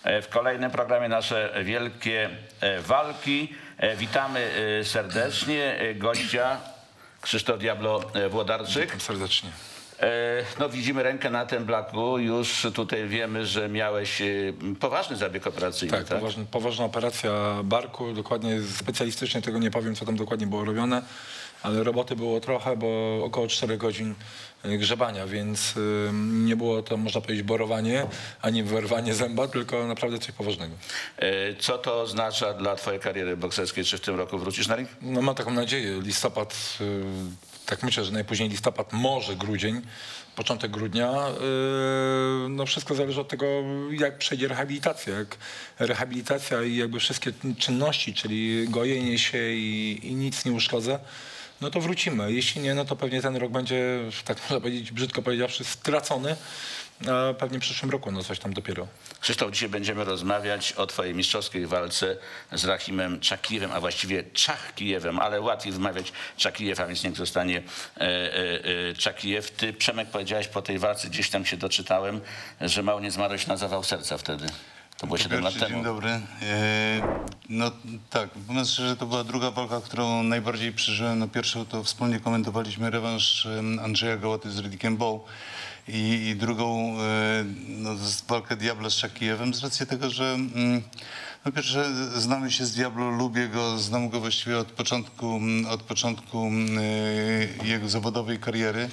w kolejnym programie nasze wielkie walki. Witamy serdecznie gościa Krzysztof Diablo Włodarczyk. Witam serdecznie. No, widzimy rękę na tym blaku. Już tutaj wiemy, że miałeś poważny zabieg operacyjny. Tak, poważna operacja barku. Dokładnie specjalistycznie tego nie powiem, co tam dokładnie było robione, ale roboty było trochę, bo około 4 godzin grzebania, więc nie było to, można powiedzieć, borowanie, ani wyrwanie zęba, tylko naprawdę coś poważnego. Co to oznacza dla twojej kariery bokserskiej? Czy w tym roku wrócisz na ring? No, mam taką nadzieję. Listopad, tak myślę, że najpóźniej listopad, może grudzień, początek grudnia. No wszystko zależy od tego, jak przejdzie rehabilitacja. Jak rehabilitacja i jakby wszystkie czynności, czyli gojenie się i nic nie uszkodzę, no to wrócimy. Jeśli nie, no to pewnie ten rok będzie, tak można powiedzieć, brzydko powiedziawszy, stracony. A pewnie w przyszłym roku no coś tam dopiero. Krzysztof, dzisiaj będziemy rozmawiać o twojej mistrzowskiej walce z Rahimem Czakijewem, a właściwie Czachkijewem, ale łatwiej wymawiać Czakijew, a więc niech zostanie Czakijew. Ty, Przemek, powiedziałeś po tej walce, gdzieś tam się doczytałem, że mało nie zmarłeś na zawał serca wtedy. To było 7 lat temu. Dzień dobry. No tak, powiem szczerze, to była druga walka, którą najbardziej przeżyłem. No pierwszą to wspólnie komentowaliśmy rewanż Andrzeja Gołaty z Ridickiem Bowe i drugą no, walkę Diabla z Czakijewem z racji tego, że no pierwsze znamy się z Diablo, lubię go, znam go właściwie od początku jego zawodowej kariery.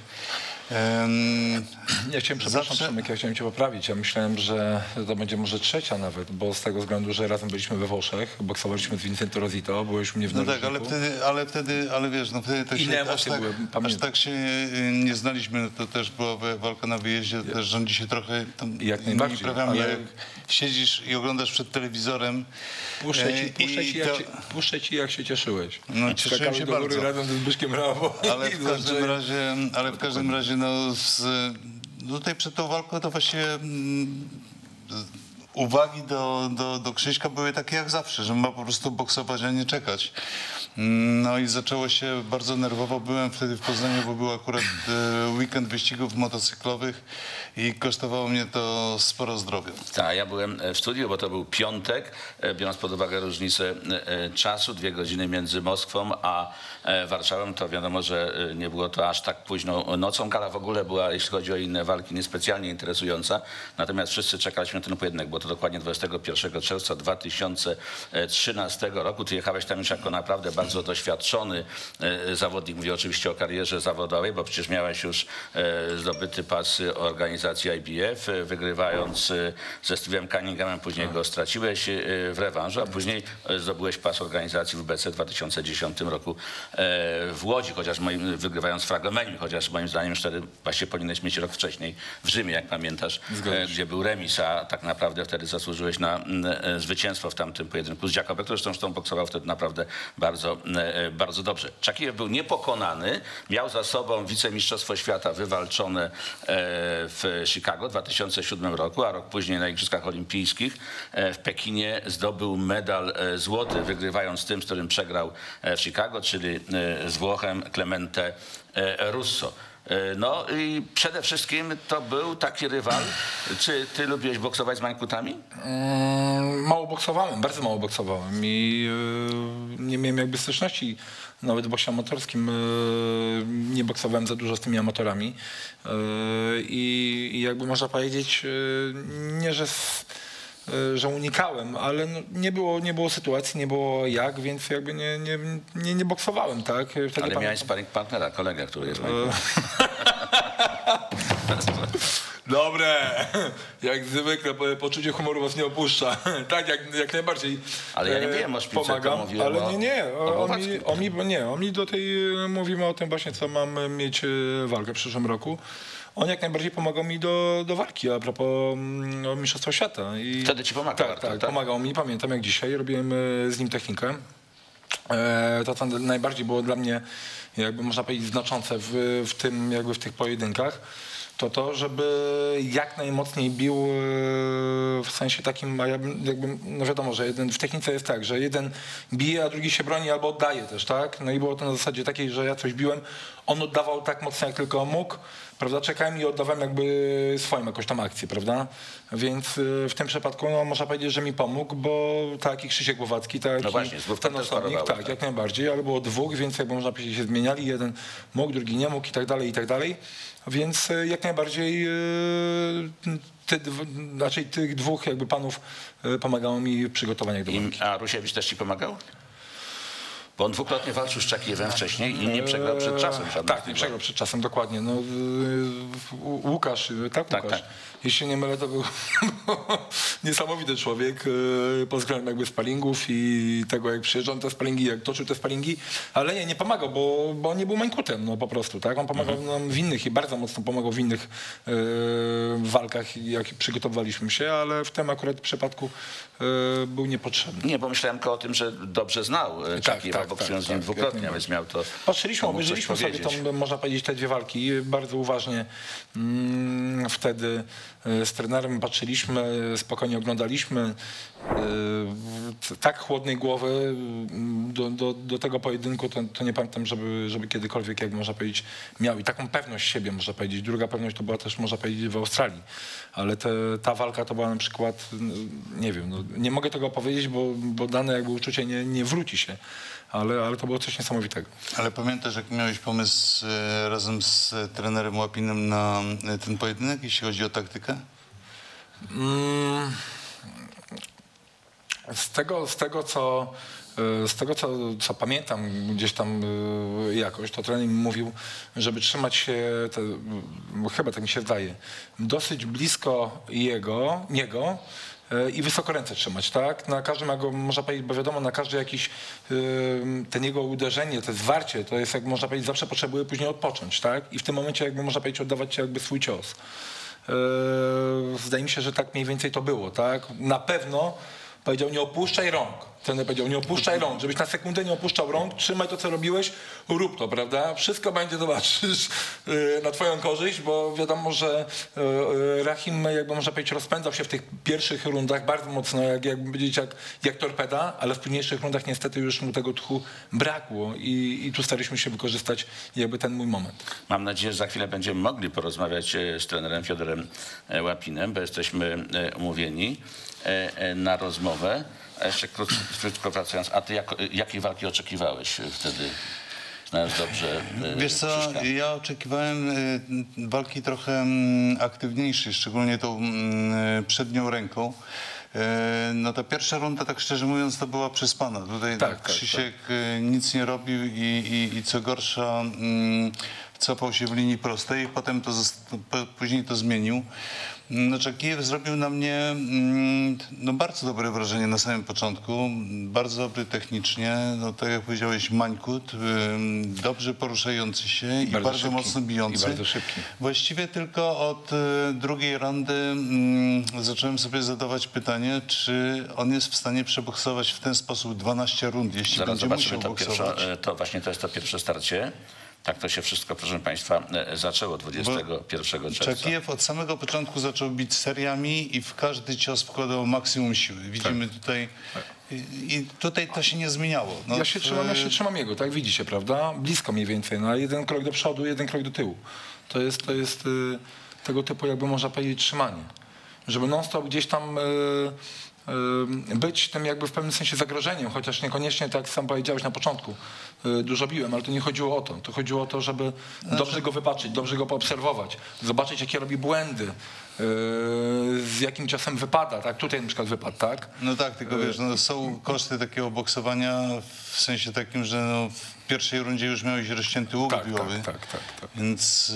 Ja chciałem, przepraszam, Przemek, ja chciałem cię poprawić. Ja myślałem, że to będzie może trzecia nawet, bo z tego względu, że razem byliśmy we Włoszech, boksowaliśmy z Vincento Rosito, byłeś u mnie w No Norweżniku. tak, ale wiesz, no wtedy to inne się emocje były, aż tak się nie znaliśmy, no to też była walka na wyjeździe, to też rządzi się trochę tam jak najbardziej, prawami, ale jak siedzisz i oglądasz przed telewizorem. Puszczę ci, jak się cieszyłeś. No, cieszyłem się bardzo. Razem z Zbyszkiem Rawo. Ale w każdym razie no, tutaj przed tą walką to właściwie uwagi do Krzyśka były takie jak zawsze, że ma po prostu boksować, a nie czekać. No i zaczęło się bardzo nerwowo. Byłem wtedy w Poznaniu, bo był akurat weekend wyścigów motocyklowych i kosztowało mnie to sporo zdrowia. Tak, ja byłem w studiu, bo to był piątek, biorąc pod uwagę różnicę czasu, 2 godziny między Moskwą a Warszawą, to wiadomo, że nie było to aż tak późną nocą. Gala w ogóle była, jeśli chodzi o inne walki, niespecjalnie interesująca, natomiast wszyscy czekaliśmy na ten pojedynek, bo to dokładnie 21 czerwca 2013 roku. Ty jechałeś tam już jako naprawdę bardzo doświadczony zawodnik, mówię oczywiście o karierze zawodowej, bo przecież miałeś już zdobyty pas organizacji IBF, wygrywając ze Steve'em Cunninghamem, później go straciłeś w rewanżu, a później zdobyłeś pas organizacji WBC w 2010 roku w Łodzi, chociaż wygrywając Fragomenium, chociaż moim zdaniem wtedy właśnie powinieneś mieć rok wcześniej w Rzymie, jak pamiętasz, gdzie był remis, a tak naprawdę wtedy zasłużyłeś na zwycięstwo w tamtym pojedynku z Jacobem, który zresztą boksował wtedy naprawdę bardzo dobrze. Czakijew był niepokonany, miał za sobą wicemistrzostwo świata wywalczone w Chicago w 2007 roku, a rok później na Igrzyskach Olimpijskich w Pekinie zdobył medal złoty, wygrywając tym, z którym przegrał w Chicago, czyli z Włochem Clemente Russo. No i przede wszystkim to był taki rywal. Czy ty lubiłeś boksować z mańkutami? Mało boksowałem, bardzo mało boksowałem i nie miałem jakby styczności. Nawet w boksie amatorskim nie boksowałem za dużo z tymi amatorami. I jakby można powiedzieć, nie, że unikałem, ale no nie było sytuacji, nie było jak, więc jakby nie boksowałem, tak? Wtedy ale miałeś sparring partnera, kolegę, który jest Dobre, jak zwykle poczucie humoru was nie opuszcza. Tak, jak najbardziej. Ale ja nie wiem o szpice, pomagam, mówiłem ale on mi do tej mówimy o tym właśnie, co mam mieć walkę w przyszłym roku. On jak najbardziej pomagał mi do walki, a propos Mistrzostwa Świata. I wtedy ci pomagał? Tak, pomagał mi, pamiętam jak dzisiaj, robiłem z nim technikę. To co najbardziej było dla mnie, jakby można powiedzieć, znaczące w tych pojedynkach, to żeby jak najmocniej bił w sensie takim, a ja jakby, no wiadomo, że w technice jest tak, że jeden bije, a drugi się broni albo oddaje też, tak? No i było to na zasadzie takiej, że ja coś biłem, on oddawał tak mocno jak tylko mógł, prawda, czekałem i oddawałem jakby swoim jakąś tam akcję, prawda? Więc w tym przypadku no, można powiedzieć, że mi pomógł, bo tak jak Krzysiek Głowacki, tak No jak właśnie, i znów ten tam też osobnik, parowało, tak, tak. jak najbardziej, ale było dwóch, więc jakby można powiedzieć się zmieniali, jeden mógł, drugi nie mógł i tak dalej, i tak dalej. Więc jak najbardziej tych dwóch jakby panów pomagało mi w przygotowaniach do walki. A Rusiewicz też ci pomagał? Bo on dwukrotnie walczył z Czakijewem wcześniej i nie przegrał przed czasem. Tak, nie przegrał przed czasem, dokładnie. No, Łukasz, tak, Łukasz. tak. Jeśli się nie mylę, to był niesamowity człowiek pod względem jakby sparingów i tego, jak przyjeżdżał na te sparingi, jak toczył te sparingi, ale nie pomagał, bo on nie był mańkutem, no po prostu, tak? On pomagał nam w innych i bardzo mocno pomagał w innych walkach, jak przygotowywaliśmy się, ale w tym akurat przypadku był niepotrzebny. Nie, bo myślałem tylko o tym, że dobrze znał Czakijewa, boksując z nim dwukrotnie, więc miał to. Patrzyliśmy, mógł coś obejrzeliśmy sobie powiedzieć. tą, można powiedzieć, te dwie walki bardzo uważnie. Wtedy z trenerem patrzyliśmy, spokojnie oglądaliśmy. Tak chłodnej głowy do tego pojedynku to nie pamiętam, żeby kiedykolwiek, jak można powiedzieć, miał. I taką pewność siebie, można powiedzieć. Druga pewność to była też, można powiedzieć, w Australii. Ale ta walka to była na przykład, nie wiem, no, nie mogę tego powiedzieć, bo dane jakby uczucie nie wróci się. Ale to było coś niesamowitego. Ale pamiętasz, jak miałeś pomysł razem z trenerem Łapinem na ten pojedynek, jeśli chodzi o taktykę? Z tego, co pamiętam gdzieś tam jakoś, to trener mi mówił, żeby trzymać się, chyba tak mi się zdaje, dosyć blisko niego i wysoko ręce trzymać, tak? Na każdym, można powiedzieć, bo wiadomo, na każde jakieś ten jego uderzenie, to zwarcie, to jest, jak można powiedzieć, zawsze potrzebuje później odpocząć, tak? I w tym momencie, jakby można powiedzieć, oddawać jakby swój cios. Zdaje mi się, że tak mniej więcej to było, tak? Na pewno powiedział, nie opuszczaj rąk. Trener powiedział, nie opuszczaj rąk, żebyś na sekundę nie opuszczał rąk, trzymaj to, co robiłeś, rób to, prawda? Wszystko będzie, zobaczysz, na twoją korzyść, bo wiadomo, że Rahim, jakby można powiedzieć, rozpędzał się w tych pierwszych rundach bardzo mocno, jakby powiedzieć, jak torpeda, ale w późniejszych rundach niestety już mu tego tchu brakło i tu staraliśmy się wykorzystać jakby ten mój moment. Mam nadzieję, że za chwilę będziemy mogli porozmawiać z trenerem Fiodorem Łapinem, bo jesteśmy umówieni na rozmowę. A jeszcze krótko wracając, a ty jakiej walki oczekiwałeś wtedy, znając dobrze Wiesz co, Krzyśka? ja oczekiwałem walki trochę aktywniejszej, szczególnie tą przednią ręką. No ta pierwsza runda, tak szczerze mówiąc, to była przespana. Tutaj Krzysiek nic nie robił i co gorsza cofał się w linii prostej, potem później to zmienił. No, Czakijew zrobił na mnie no, bardzo dobre wrażenie na samym początku, bardzo dobry technicznie, no, tak jak powiedziałeś, mańkut, dobrze poruszający się i bardzo szybki, mocno bijący. I bardzo szybki. Właściwie tylko od drugiej rundy zacząłem sobie zadawać pytanie, czy on jest w stanie przeboksować w ten sposób 12 rund, jeśli Zaraz będzie musiał zobaczymy boksować. to właśnie to jest to pierwsze starcie. Tak to się wszystko, proszę Państwa, zaczęło 21 czerwca. Czakijew od samego początku zaczął bić seriami i w każdy cios wkładał maksimum siły. Widzimy tutaj... I tutaj to się nie zmieniało. No, Ja się trzymam jego, tak widzicie, prawda? Blisko mniej więcej, no, jeden krok do przodu, jeden krok do tyłu. To jest tego typu, jakby można powiedzieć, trzymanie. Żeby non-stop gdzieś tam być tym jakby w pewnym sensie zagrożeniem, chociaż niekoniecznie, tak jak sam powiedziałeś na początku, dużo biłem, ale to nie chodziło o to. To chodziło o to, żeby dobrze go wypatrzyć, dobrze go poobserwować, zobaczyć, jakie robi błędy, z jakim czasem wypada, tak? Tutaj na przykład wypadł, tak? No tak, tylko wiesz, no, są koszty takiego boksowania w sensie takim, że no, w pierwszej rundzie już miałeś rozcięty łuk biłowy. Tak. Więc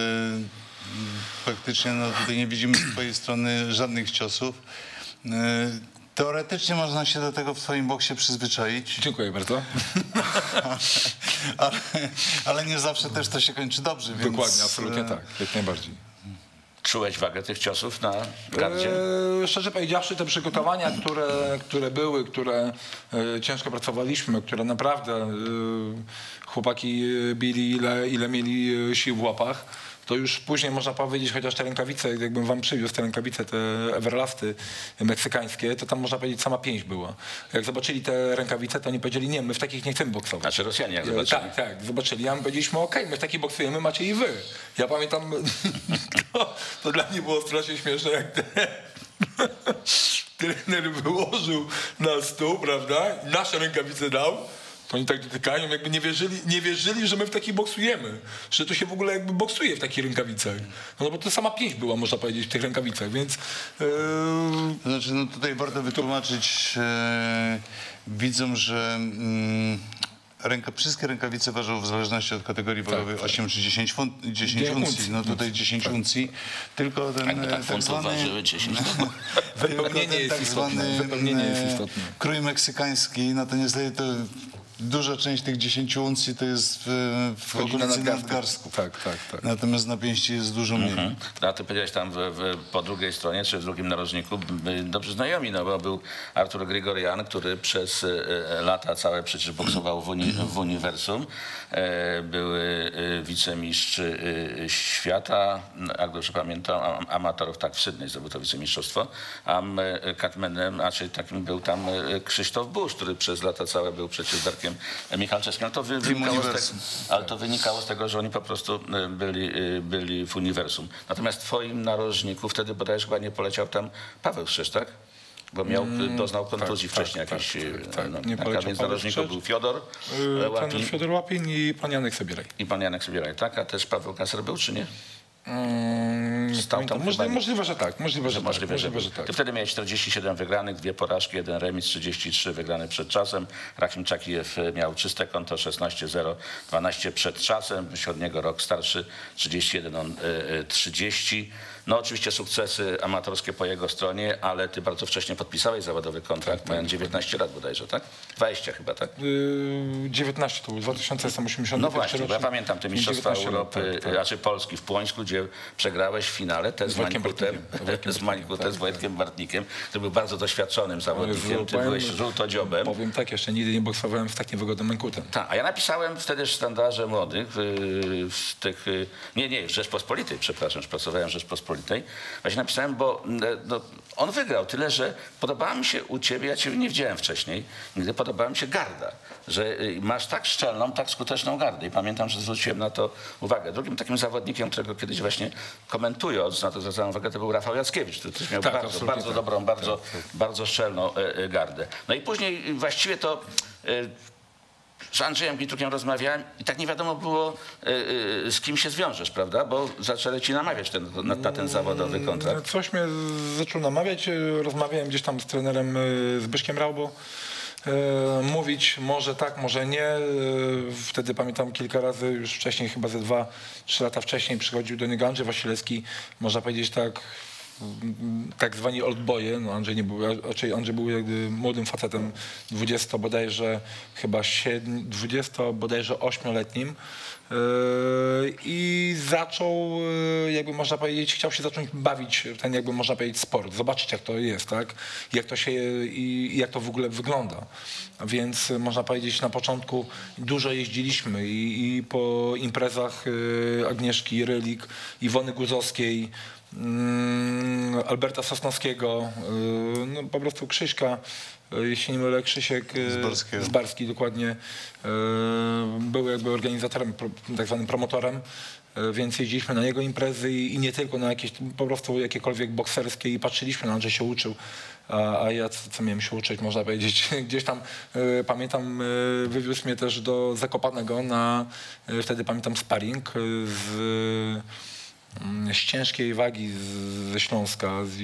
praktycznie no, tutaj nie widzimy z twojej strony żadnych ciosów. Teoretycznie można się do tego w twoim boksie przyzwyczaić. Dziękuję bardzo. ale nie zawsze też to się kończy dobrze. Więc, Dokładnie, absolutnie tak, jak najbardziej. Czułeś wagę tych ciosów na gardzie? Szczerze powiedziawszy, te przygotowania, które były, które ciężko pracowaliśmy, które naprawdę chłopaki bili ile mieli sił w łapach, to już później można powiedzieć, chociaż te rękawice, jakbym wam przywiózł te rękawice, te Everlasty meksykańskie, to tam można powiedzieć sama pięść była. Jak zobaczyli te rękawice, to oni powiedzieli, nie, my w takich nie chcemy boksować. Znaczy Rosjanie jak zobaczyli. Tak, zobaczyli. A my powiedzieliśmy, okej, my w takich boksujemy, macie i wy. Ja pamiętam, to dla mnie było strasznie śmieszne, jak trener wyłożył na stół, prawda, nasze rękawice dał, to oni tak dotykają, jakby nie wierzyli, że my w takich boksujemy, że to się w ogóle jakby boksuje w takich rękawicach. No bo to sama pięść była, można powiedzieć, w tych rękawicach, więc... To znaczy, no tutaj warto wytłumaczyć widzom, że wszystkie rękawice ważą w zależności od kategorii wagowej 8 czy 10 uncji. No tutaj 10 uncji. Tylko ten tak zwany... Wypełnienie jest istotne. Krój meksykański, no to niestety to duża część tych 10 uncji to jest w okolicy nadgarstku. Tak. Natomiast na pięści jest dużo mniej. A ty powiedziałeś tam po drugiej stronie, czy w drugim narożniku, dobrze znajomi, no bo był Artur Grigorian, który przez lata całe przecież boksował w Uniwersum. Był wicemistrz świata, jak dobrze pamiętam, amatorów, tak, w Sydney zdobył to wicemistrzostwo. A catmanem, czyli takim był tam Krzysztof Busz, który przez lata całe był przecież Darkiem Michalczewskim. Ale to wynikało z tego, że oni po prostu byli w Uniwersum. Natomiast w twoim narożniku wtedy bodajże chyba nie poleciał tam Paweł Krzyż, tak? Bo doznał kontuzji wcześniej jakiejś. Więc w narożniku był Fiodor Łapin. Fiodor Łapin i pan Janek Sobieraj. Tak? A też Paweł Kasser był, czy nie? Możliwe, że tak. Możliwe, że tak. Ty wtedy miałeś 47 wygranych, 2 porażki, 1 remis, 33 wygrane przed czasem. Rahim Czakijew miał czyste konto, 16-0, 12 przed czasem. Od niego rok starszy, 31, on 30. No oczywiście sukcesy amatorskie po jego stronie, ale ty bardzo wcześnie podpisałeś zawodowy kontrakt, mając 19 lat bodajże, tak? 20 chyba, tak? 19 to był 2080. No właśnie, bo ja pamiętam te Mistrzostwa Europy, znaczy Polski w Płońsku, gdzie przegrałeś w finale też z Mańkutem, z Wojtkiem Bartnikiem, który był bardzo doświadczonym zawodnikiem, ty byłeś żółtodziobem. Powiem tak, jeszcze nigdy nie boksowałem z takim wygodnym Mańkutem. Tak, a ja napisałem wtedy w Sztandarze Młodych, w tych, w Rzeczpospolitej, przepraszam, że pracowałem w Rzeczpospolitej. Właśnie napisałem, bo on wygrał, tyle że podobała mi się u ciebie, ja ciebie nie widziałem wcześniej, nigdy podobała mi się garda, że masz tak szczelną, tak skuteczną gardę i pamiętam, że zwróciłem na to uwagę. Drugim takim zawodnikiem, którego kiedyś właśnie komentując, na to zwracałem uwagę, to był Rafał Jackiewicz, który też miał bardzo dobrą, bardzo szczelną gardę. No i później właściwie to... Z Andrzejem Gitrukiem rozmawiałem i tak nie wiadomo było, z kim się zwiążesz, prawda? Bo zaczęli ci namawiać na ten zawodowy kontrakt. Coś mnie zaczął namawiać. Rozmawiałem gdzieś tam z trenerem Zbyszkiem Raubo. Mówić może tak, może nie. Wtedy pamiętam kilka razy, już wcześniej, chyba ze 2-3 lata wcześniej przychodził do niego Andrzej Wasilewski, można powiedzieć tak zwani old boye, no Andrzej nie był, raczej Andrzej był jakby młodym facetem, 20 bodajże 8-letnim i zaczął, jakby można powiedzieć, chciał się zacząć bawić ten, jakby można powiedzieć, sport, zobaczyć jak to jest, tak, jak to się i jak to w ogóle wygląda. Więc można powiedzieć, na początku dużo jeździliśmy i po imprezach Agnieszki Rylik, Iwony Guzowskiej, Alberta Sosnowskiego, no po prostu Krzyśka, jeśli nie mylę, Krzysiek Zbarski dokładnie, był jakby organizatorem, tak zwanym promotorem, więc jeździliśmy na jego imprezy i nie tylko na jakieś po prostu jakiekolwiek bokserskie i patrzyliśmy, Andrzej się uczył, a ja co miałem się uczyć, można powiedzieć, gdzieś tam, pamiętam, wywiózł mnie też do Zakopanego na, wtedy pamiętam, sparring z ciężkiej wagi ze Śląska, z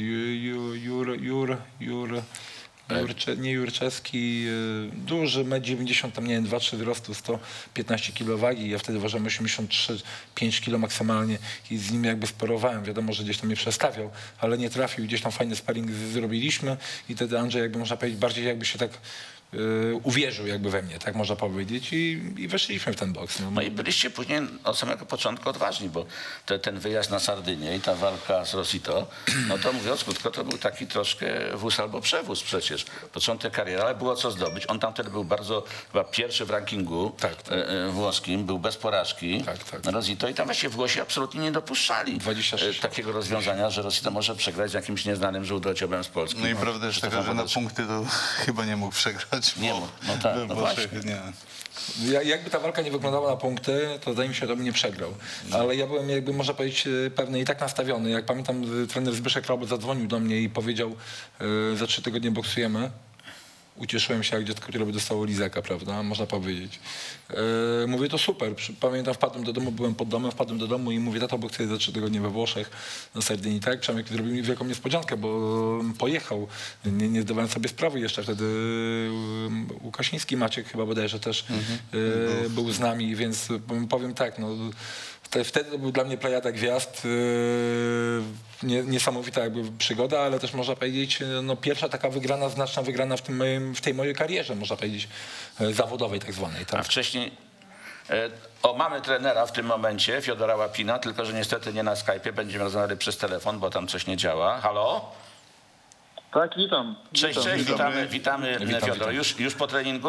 nie Jurczewski, duży, 1,90 m, tam nie wiem, 2-3 wzrostu, 115 kg wagi, ja wtedy ważyłem 83-5 kg maksymalnie i z nim jakby sparowałem, wiadomo, że gdzieś tam mnie przestawiał, ale nie trafił, gdzieś tam fajny sparring zrobiliśmy i wtedy Andrzej, jakby można powiedzieć, bardziej jakby się tak uwierzył jakby we mnie, tak można powiedzieć i weszliśmy w ten boks. No i byliście później od samego początku odważni, bo ten wyjazd na Sardynię i ta walka z Rosito, no to mówiąc krótko, to był taki troszkę wóz albo przewóz przecież. Początek kariery, ale było co zdobyć. On tam wtedy był bardzo, chyba pierwszy w rankingu włoskim, był bez porażki. Rosito i tam właśnie Włosi absolutnie nie dopuszczali 26 takiego rozwiązania, że Rosito może przegrać z jakimś nieznanym żółtociobem z Polski. No i prawda jest taka, że na punkty to chyba nie mógł przegrać. Nie mógł, no tak, no właśnie. Jakby ta walka nie wyglądała na punkty, to zdaje mi się, że bym nie przegrał. Ale ja byłem jakby, można powiedzieć, pewny i tak nastawiony. Jak pamiętam, trener Zbyszek Robert zadzwonił do mnie i powiedział, za 3 tygodnie boksujemy. Ucieszyłem się jak dziecko, które by dostało lizaka, prawda? Można powiedzieć. Mówię, to super. Pamiętam, wpadłem do domu, byłem pod domem, wpadłem do domu i mówię, tato, boksuję za 3 tygodnie we Włoszech na Sardynii. Tak, Przemek zrobił mi wielką niespodziankę, bo pojechał. Nie zdawałem sobie sprawy jeszcze wtedy. Łukasiński Maciek chyba bodajże też był z nami, więc powiem tak, no, wtedy to był dla mnie plejada gwiazd, niesamowita jakby przygoda, ale też można powiedzieć, no, pierwsza taka wygrana, znaczna wygrana w tej mojej karierze, można powiedzieć, zawodowej tak zwanej. Tak? A wcześniej, mamy trenera w tym momencie, Fiodora Łapina, tylko że niestety nie na Skype'ie, będziemy rozmawiali przez telefon, bo tam coś nie działa. Halo? Tak, witam. Cześć, witamy Fiodor. Już po treningu?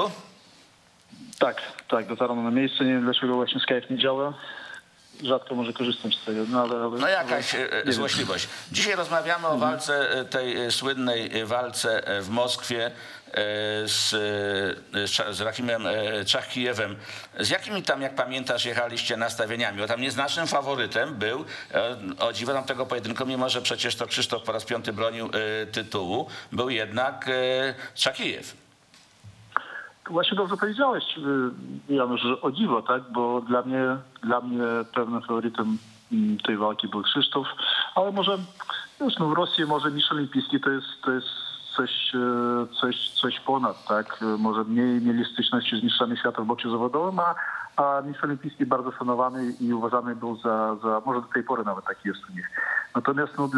Tak, dotarłem na miejsce, nie wiem dlaczego właśnie Skype nie działa. Rzadko może korzystam z tego, no jakaś złośliwość. Dzisiaj rozmawiamy o walce, tej słynnej walce w Moskwie z Rachimem Czachkijewem. Z jakimi tam, jak pamiętasz, jechaliście nastawieniami? Bo tam nieznacznym faworytem był, o dziwo tam tego pojedynku, mimo że przecież to Krzysztof po raz 5 bronił tytułu, był jednak Czakijew. Właśnie dobrze powiedziałeś, Janusz, że o dziwo, tak? Bo dla mnie pewnym faworytem tej walki był Krzysztof, ale może już w Rosji może mistrz olimpijski to jest coś ponad, tak? Może mniej mieli styczności z mistrzami świata w boksie zawodowym, a mistrz olimpijski bardzo szanowany i uważany był za może do tej pory nawet taki jest u nich. Natomiast no,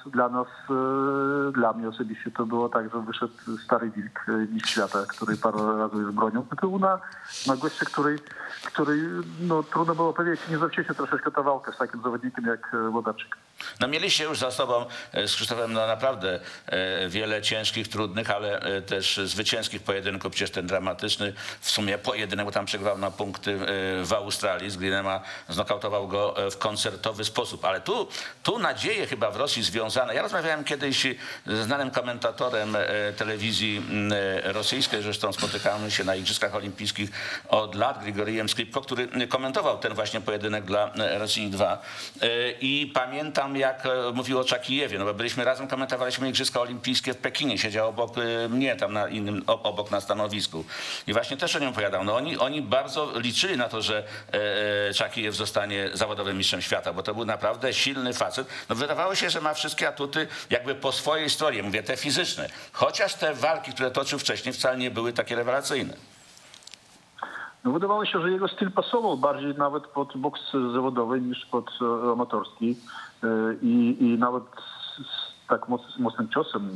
dla mnie osobiście to było tak, że wyszedł stary wilk mistrz świata, który parę razy już bronił tytułu na gościa, który no, trudno było powiedzieć, nie zawcześnie troszeczkę ta walka z takim zawodnikiem jak Włodarczyk. No mieliście już za sobą z Krzysztofem no, naprawdę wiele ciężkich, trudnych, ale też zwycięskich pojedynków, przecież ten dramatyczny w sumie pojedynek, bo tam przegrał na punkty w Australii, z Greenema znokautował go w koncertowy sposób, ale tu nadzieje chyba w Rosji związane. Ja rozmawiałem kiedyś ze znanym komentatorem telewizji rosyjskiej, zresztą spotykamy się na Igrzyskach Olimpijskich od lat, Grigorijem Skripko, który komentował ten właśnie pojedynek dla Rosji 2 i pamiętam jak mówił o Czakijewie, no bo byliśmy razem, komentowaliśmy Igrzyska Olimpijskie w Pekinie, siedział obok mnie tam obok na stanowisku i właśnie też o nim opowiadał. No oni bardzo liczyli na to, że Czakijew zostanie zawodowym mistrzem świata, bo to był naprawdę silny facet. No wydawało się, że ma wszystkie atuty jakby po swojej stronie, mówię te fizyczne, chociaż te walki, które toczył wcześniej wcale nie były takie rewelacyjne. No wydawało się, że jego styl pasował bardziej nawet pod boks zawodowy niż pod amatorski i nawet z tak mocnym ciosem,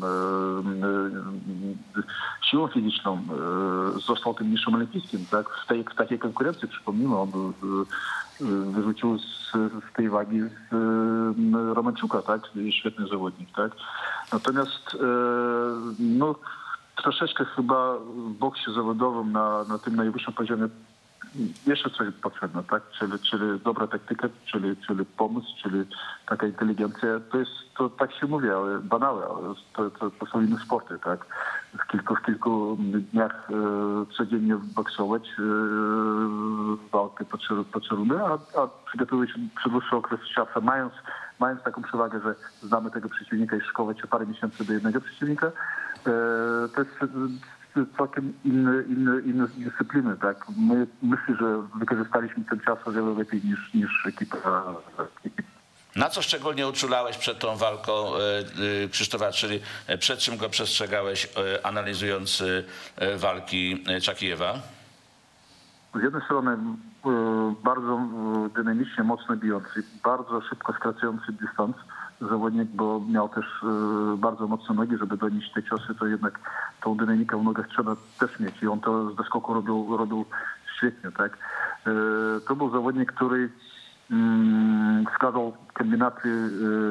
siłą fizyczną został tym mistrzem olimpijskim. Tak? W takiej konkurencji, przypomnijmy, on wyrzucił z tej wagi Romańczuka, tak? Świetny zawodnik. Tak? Natomiast no, troszeczkę chyba w boksie zawodowym na tym najwyższym poziomie jeszcze coś potrzebne, tak? Czyli dobra taktyka, czyli pomysł, czyli taka inteligencja. To tak się mówi, ale banałe, ale to są inne sporty, tak? W kilku dniach codziennie boksować walkę po 3 rundy, a przygotowywać się przez dłuższy okres czasu, mając taką przewagę, że znamy tego przeciwnika i szkołać się parę miesięcy do jednego przeciwnika, to jest całkiem inne dyscypliny, tak? Myślę, że wykorzystaliśmy ten czas o wiele lepiej niż ekipa. Na co szczególnie uczulałeś przed tą walką Krzysztofa, czyli przed czym go przestrzegałeś, analizując walki Czakijewa? z jednej strony bardzo dynamicznie, mocno bijący, bardzo szybko skracający dystans zawodnik, bo miał też bardzo mocne nogi, żeby donieść te ciosy, to jednak tą dynamikę w nogach trzeba też mieć i on to z doskoku robił świetnie, tak. To był zawodnik, który wskazał kombinacje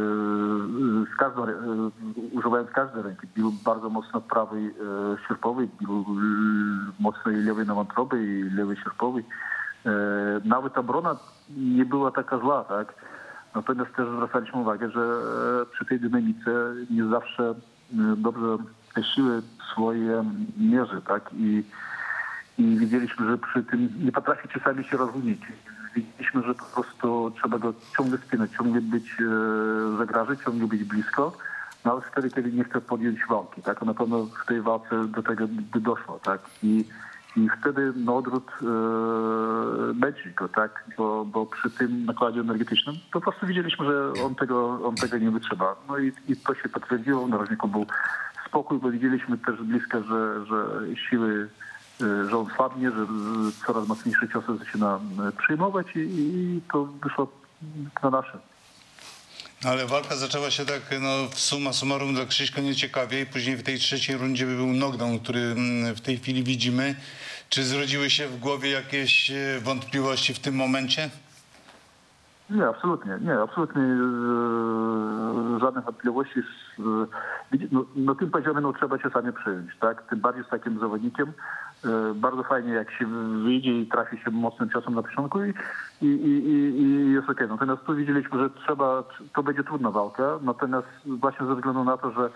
używając każdej ręki. Bił bardzo mocno prawej sierpowej, bił mocnej lewej na wątrobie i lewej sierpowej. Nawet obrona nie była taka zła, tak? Natomiast też zwracaliśmy uwagę, że przy tej dynamice nie zawsze dobrze te siły swoje mierzy, tak? I widzieliśmy, że przy tym nie potrafi czasami się rozluźnić. Widzieliśmy, że po prostu trzeba go ciągle spinać, ciągle być zagrażać, ciągle być blisko, nawet wtedy, kiedy nie chce podjąć walki, tak? A na pewno w tej walce do tego by doszło, tak? I wtedy na odwrót męczy go, tak? Bo przy tym nakładzie energetycznym po prostu widzieliśmy, że on tego nie wytrzyma. No i to się potwierdziło, na razie był spokój, bo widzieliśmy też z bliska, że siły, że on słabnie, że coraz mocniejsze ciosy zaczyna przyjmować i to wyszło na nasze. Ale walka zaczęła się tak, no summa summarum dla Krzyśka nieciekawie i później w tej trzeciej rundzie był knockdown, który w tej chwili widzimy. Czy zrodziły się w głowie jakieś wątpliwości w tym momencie? Nie, absolutnie. Nie, absolutnie żadnych wątpliwości. Na tym poziomie trzeba czasami przyjąć, tak? Tym bardziej z takim zawodnikiem. Bardzo fajnie, jak się wyjdzie i trafi się mocnym ciosem na początku i jest okej. Natomiast tu widzieliśmy, że to będzie trudna walka, natomiast właśnie ze względu na to, że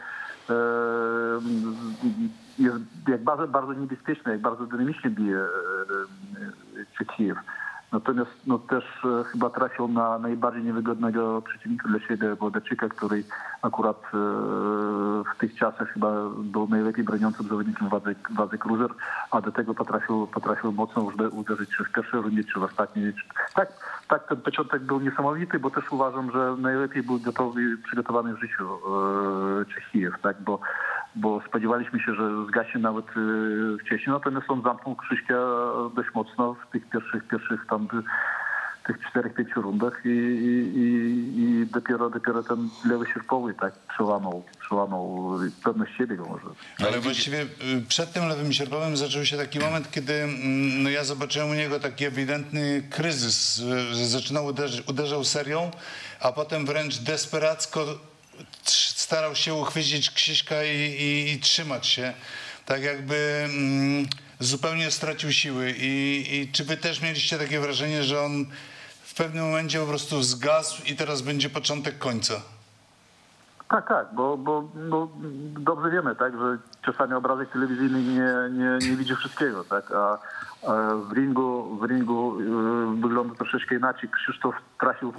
jest jak bardzo niebezpieczny, jak bardzo dynamicznie bije Czechiev. Natomiast też chyba trafił na najbardziej niewygodnego przeciwnika dla siebie, Włodarczyka, który akurat w tych czasach chyba był najlepiej broniącym zawodnikiem wadze cruiser, a do tego potrafił mocno uderzyć czy w pierwszej rundzie, czy w ostatniej. Tak, ten początek był niesamowity, bo też uważam, że najlepiej był przygotowany w życiu Czechiev, tak, bo spodziewaliśmy się, że zgaśnie nawet wcześniej, natomiast on zamknął Krzyśka dość mocno w tych pierwszych tam tych 4-5 rundach i dopiero ten lewy sierpowy tak przełamał pewność siebie go może. Ale właściwie przed tym lewym sierpowym zaczął się taki moment, kiedy no ja zobaczyłem u niego taki ewidentny kryzys, że zaczynał uderzał serią, a potem wręcz desperacko starał się uchwycić Krzyśka i trzymać się. Tak jakby zupełnie stracił siły. I czy wy też mieliście takie wrażenie, że on w pewnym momencie po prostu zgasł i teraz będzie początek końca? Tak, bo dobrze wiemy, tak, że czasami obrazek telewizyjny nie widzi wszystkiego, tak, a w ringu wygląda troszeczkę inaczej. Krzysztof trafił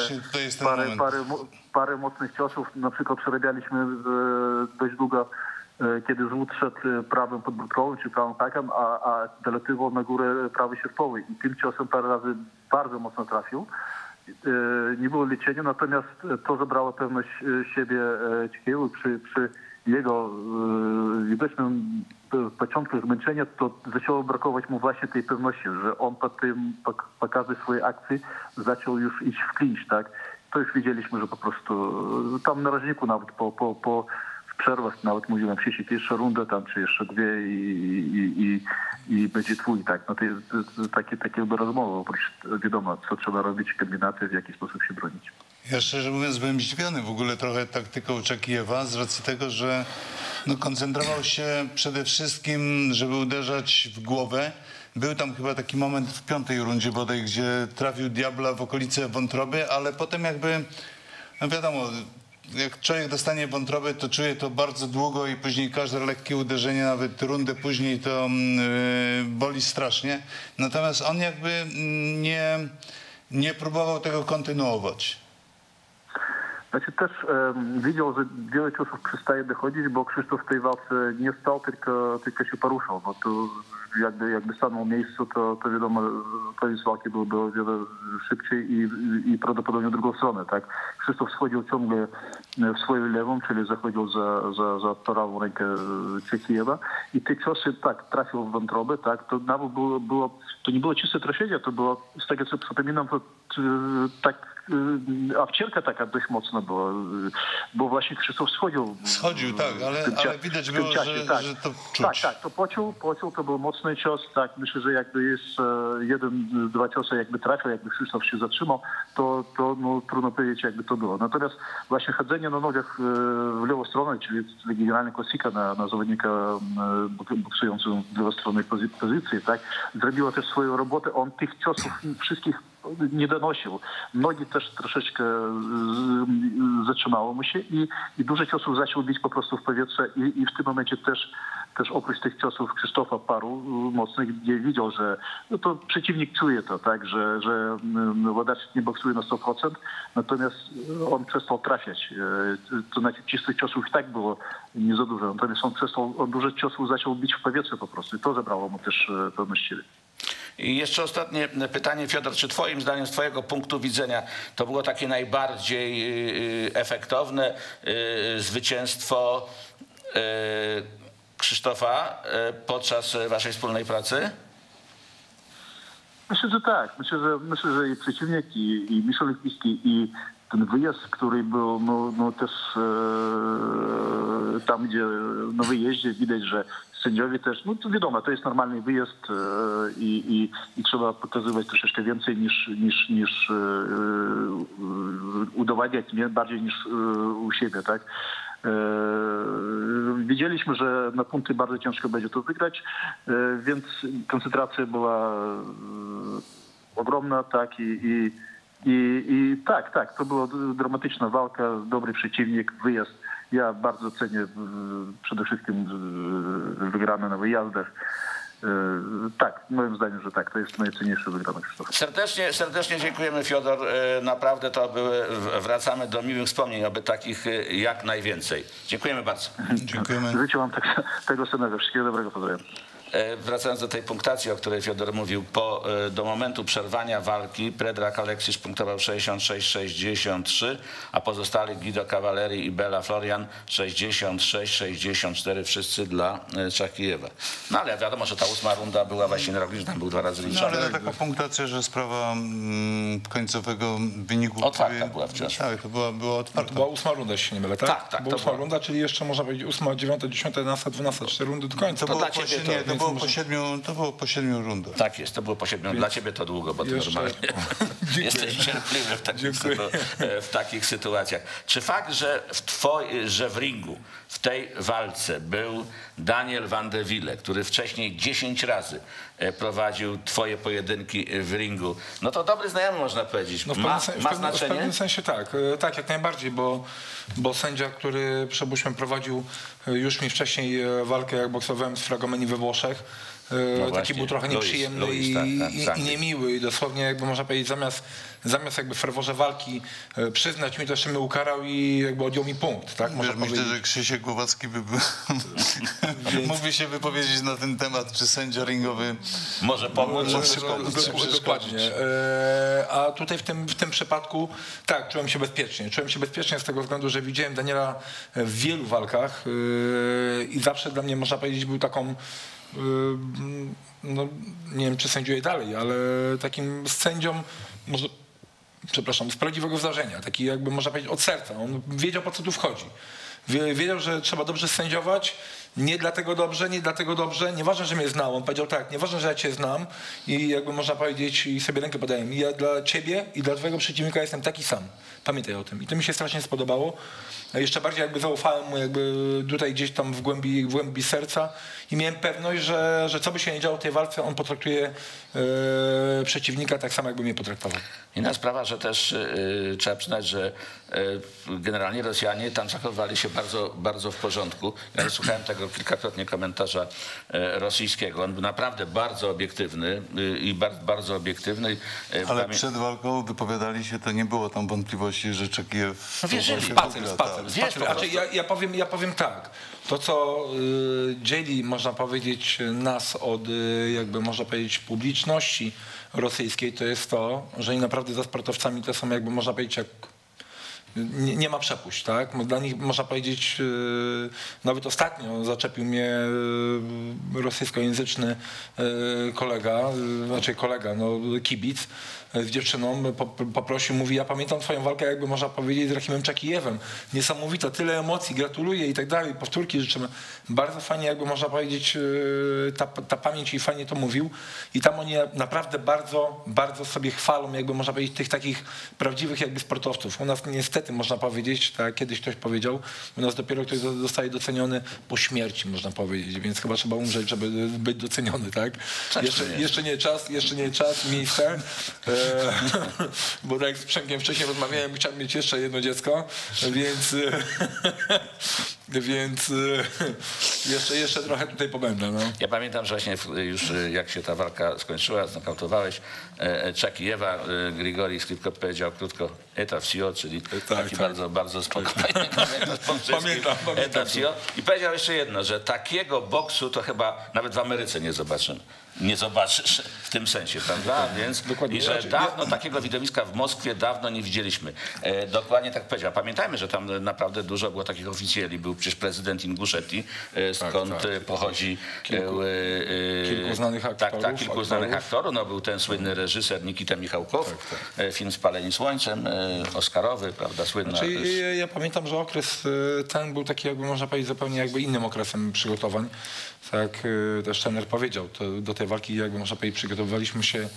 parę mocnych ciosów, na przykład przerabialiśmy dość długo, kiedy złód szedł prawym podbródkowym czy prawym takiem, a dolatywał na górę prawy sierpowy i tym ciosem parę razy bardzo mocno trafił. Nie było leczenia, natomiast to zabrało pewność siebie Czechiewu przy jego widocznym początku zmęczenia, to zaczęło brakować mu właśnie tej pewności, że on po każdej swojej akcji zaczął już iść w clinch, tak? To już widzieliśmy, że po prostu tam na raźniku nawet w przerwach nawet mówiłem, przecież jeszcze rundę tam, czy jeszcze dwie i będzie twój, tak? No to jest takie rozmowy, oprócz wiadomo, co trzeba robić, kombinacje, w jaki sposób się bronić. Ja szczerze mówiąc byłem zdziwiony w ogóle trochę taktyką Czakijewa z racji tego, że no, koncentrował się przede wszystkim, żeby uderzać w głowę. Był tam chyba taki moment w 5. rundzie bodaj, gdzie trafił diabla w okolice wątroby, ale potem jakby, no wiadomo, jak człowiek dostanie wątroby, to czuje to bardzo długo i później każde lekkie uderzenie, nawet rundę później, to boli strasznie. Natomiast on jakby nie próbował tego kontynuować. Znaczy też widział, że wiele ciosów przestaje dochodzić, bo Krzysztof w tej walce nie stał, tylko się poruszał. No to jakby stanął w miejscu, to wiadomo, koniec walki byłby o wiele szybciej i prawdopodobnie w drugą stronę, tak? Krzysztof schodził ciągle w swoją lewą, czyli zachodził za prawą rękę Czechijewa i te ciosy tak trafił w wątrobę, tak? To nawet to nie było czyste trafienie, to było, z tego co przypominam, to tak awcierka taka dość mocna była, bo właśnie Krzysztof schodził. Schodził, tak, ale widać było, że to czuć. Tak, to pociął, to był mocny cios, tak, myślę, że jakby jest jeden, dwa ciosy jakby trafił, jakby Krzysztof się zatrzymał, to no, trudno powiedzieć, jakby to było. Natomiast właśnie chodzenie na nogach w lewą stronę, czyli generalnie klasika na zawodnika boksującego w lewostronnej pozycji, tak, zrobiło też swoją robotę, on tych ciosów wszystkich nie donosił. Nogi też troszeczkę zatrzymało mu się i dużo ciosów zaczął bić po prostu w powietrze i w tym momencie też oprócz tych ciosów Krzysztofa paru mocnych, gdzie widział, że no to przeciwnik czuje to, tak, że Włodarczyk nie boksuje na 100%, natomiast on przestał trafiać. To znaczy czystych ciosów i tak było nie za dużo, natomiast on dużo ciosów zaczął bić w powietrze po prostu i to zabrało mu też pewność siły. I jeszcze ostatnie pytanie, Fiodor, czy twoim zdaniem, z twojego punktu widzenia, to było takie najbardziej efektowne zwycięstwo Krzysztofa podczas waszej wspólnej pracy? Myślę, że tak. Myślę, że i przeciwnik, i mistrz olimpijski, i ten wyjazd, który był no też tam, gdzie na wyjeździe widać, że sędziowie też, no to wiadomo, to jest normalny wyjazd i trzeba pokazywać troszeczkę więcej niż udowadniać, bardziej niż u siebie, tak? Wiedzieliśmy, że na punkty bardzo ciężko będzie to wygrać, więc koncentracja była ogromna, tak, i tak, to była dramatyczna walka, dobry przeciwnik, wyjazd. Ja bardzo cenię przede wszystkim wygrane na wyjazdach. Tak, moim zdaniem, że tak, to jest najcenniejszy wygrany Krzysztof. Serdecznie dziękujemy, Fiodor. Naprawdę wracamy do miłych wspomnień, aby takich jak najwięcej. Dziękujemy bardzo. Dziękujemy. Życzę wam tego samego. Wszystkiego dobrego, pozdrawiam. Wracając do tej punktacji, o której Fiodor mówił, do momentu przerwania walki Predrag Aleksiś punktował 66-63, a pozostali Guido Cavalieri i Bela Florian 66-64, wszyscy dla Czakijewa. No ale wiadomo, że ta 8. runda była właśnie na rok, że tam był 2 razy No, liczony. ale taka punktacja, że sprawa końcowego wyniku... Otwarta była wciąż. Tak, to była otwarta. To była 8. runda, jeśli się nie mylę, tak? Tak, była 8. runda, czyli jeszcze można powiedzieć 8, 9, 10, 11, 12, 4 rundy do końca. To było po 7 rundach. Tak jest, to było po 7. Dla ciebie to długo, bo ty normalnie jesteś cierpliwy w takich sytuacjach. Czy fakt, że w ringu, w tej walce był Daniel Van de Wille, który wcześniej 10 razy prowadził twoje pojedynki w ringu, no to dobry znajomy, można powiedzieć. No ma znaczenie? W pewnym sensie tak. Tak, jak najbardziej, bo sędzia, który prowadził już mi wcześniej walkę, jak boksowałem z Fragomeni we Włoszech, no taki był trochę nieprzyjemny i niemiły i dosłownie jakby można powiedzieć zamiast jakby w ferworze walki przyznać mi to, że mnie ukarał i jakby odjął mi punkt, tak? Myślę, że Krzysiek Głowacki mógłby się wypowiedzieć na ten temat, czy sędzia ringowy może pomóc. Dokładnie. A tutaj w tym przypadku tak, czułem się bezpiecznie. Czułem się bezpiecznie z tego względu, że widziałem Daniela w wielu walkach i zawsze dla mnie, można powiedzieć, był taką, no nie wiem, czy sędziuję dalej, ale takim sędzią, z prawdziwego zdarzenia, taki jakby można powiedzieć od serca. On wiedział, po co tu wchodzi. Wiedział, że trzeba dobrze sędziować, nie dlatego dobrze, nieważne, że mnie znał. On powiedział tak, nieważne, że ja cię znam i jakby można powiedzieć i sobie rękę podaję. I ja dla ciebie i dla twojego przeciwnika jestem taki sam. Pamiętaj o tym. I to mi się strasznie spodobało. Jeszcze bardziej jakby zaufałem mu jakby tutaj gdzieś tam w głębi serca i miałem pewność, że co by się nie działo w tej walce, on potraktuje przeciwnika tak samo, jakby mnie potraktował. Inna sprawa, że też trzeba przyznać, że generalnie Rosjanie tam zachowywali się bardzo, bardzo w porządku. Ja słuchałem tego go kilkakrotnie komentarza rosyjskiego. On był naprawdę bardzo obiektywny i bardzo obiektywny. Ale przed walką wypowiadali się, to nie było tam wątpliwości, że Czekijew... No wierzyli. Znaczy, ja powiem tak. To, co dzieli, można powiedzieć, nas od, jakby można powiedzieć, publiczności rosyjskiej, to jest to, że oni naprawdę za sportowcami to są, jakby można powiedzieć, jak nie ma przepuść, tak? Dla nich można powiedzieć, nawet ostatnio zaczepił mnie rosyjskojęzyczny kibic z dziewczyną, poprosił, mówi, ja pamiętam twoją walkę, jakby można powiedzieć, z Rachimem Czakijewem. Niesamowita, tyle emocji, gratuluję i tak dalej, powtórki życzymy. Bardzo fajnie, jakby można powiedzieć, ta pamięć i fajnie to mówił. I tam oni naprawdę bardzo sobie chwalą, jakby można powiedzieć, tych takich prawdziwych jakby sportowców. U nas niestety, można powiedzieć, tak jak kiedyś ktoś powiedział, u nas dopiero ktoś zostaje doceniony po śmierci, można powiedzieć, więc chyba trzeba umrzeć, żeby być doceniony, tak? Jeszcze nie czas, miejsce. Bo tak jak z Przemkiem wcześniej rozmawiałem, chciałem mieć jeszcze jedno dziecko, więc jeszcze trochę tutaj pobędę. No. Ja pamiętam, że właśnie już jak się ta walka skończyła, znokautowałeś Czakijewa, Grigori Skripko powiedział krótko eta wsio, czyli taki bardzo spokojny Pamiętam. I powiedział jeszcze jedno, że takiego boksu to chyba nawet w Ameryce nie zobaczysz w tym sensie, prawda? Więc dokładnie. I że dawno takiego widowiska w Moskwie dawno nie widzieliśmy. Dokładnie tak powiedział. Pamiętajmy, że tam naprawdę dużo było takich oficjeli. Był przecież prezydent Inguszetii, skąd pochodzi kilku znanych aktorów. Tak, kilku znanych aktorów. No, był ten słynny reżyser Nikita Michałkow, film Spaleni słońcem, oscarowy, prawda, słynny. Znaczy, ja pamiętam, że okres ten był taki, jakby można powiedzieć, zupełnie jakby innym okresem przygotowań. Tak też trener powiedział, do tej walki, jakby można powiedzieć, przygotowywaliśmy się,